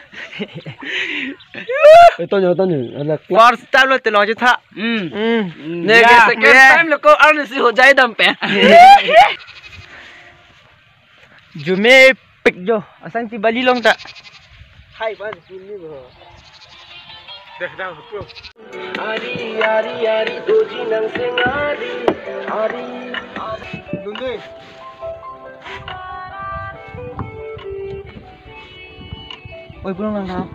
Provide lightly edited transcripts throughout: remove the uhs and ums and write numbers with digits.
Tanya. Alah. First time lo telo je tha. Second time lo ko arne si ho jai dam pe. Jume pik jo. Asang ti bali long tak. Hai ba sini ba. Dah betul. Ari doji nang sengari. Ari. Dunde. Oi pulang lang ha.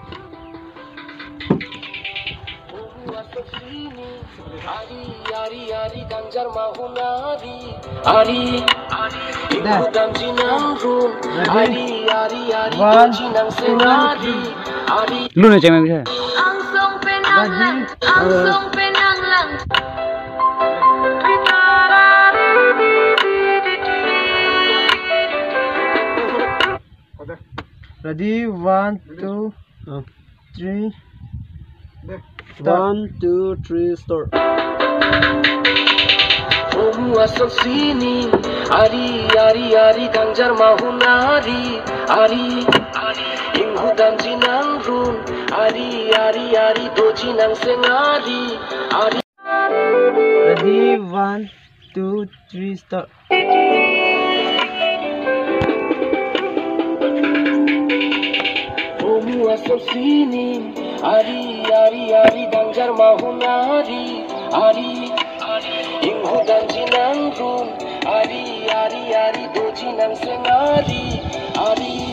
Ari ganjar mahunari. Ari ikutan jinangrum. Ari doji nang sengari. Ari. Lu na channel je. Angsong penang lang. Ready, 1, 2, 3. 1 2 3 start. Omu asok sini. Ari ganjar mahunari. Ari inghudan jinangrum. Ari doji nang sengari. Ari. Ready, 1, 2, 3, start. Omu asok sini. Ari ganjar mahunari. Ari inghudan jinangrum. Ari doji nang sengari. Ari